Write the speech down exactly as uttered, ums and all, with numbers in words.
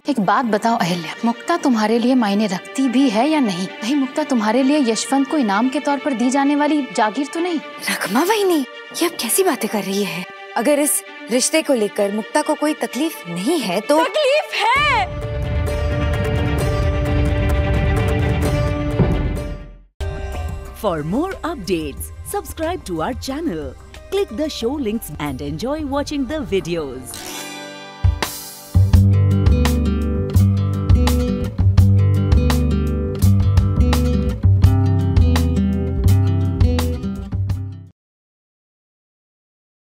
एक बात बताओ अहिल्या, मुक्ता तुम्हारे लिए मायने रखती भी है या नहीं? कहीं मुक्ता तुम्हारे लिए यशवंत को इनाम के तौर पर दी जाने वाली जागीर तो नहीं? रकमा वहीनी, ये अब कैसी बातें कर रही है? अगर इस रिश्ते को लेकर मुक्ता को कोई तकलीफ नहीं है तो तकलीफ है। For more updates, subscribe to our channel, click the show links and enjoy watching the videos.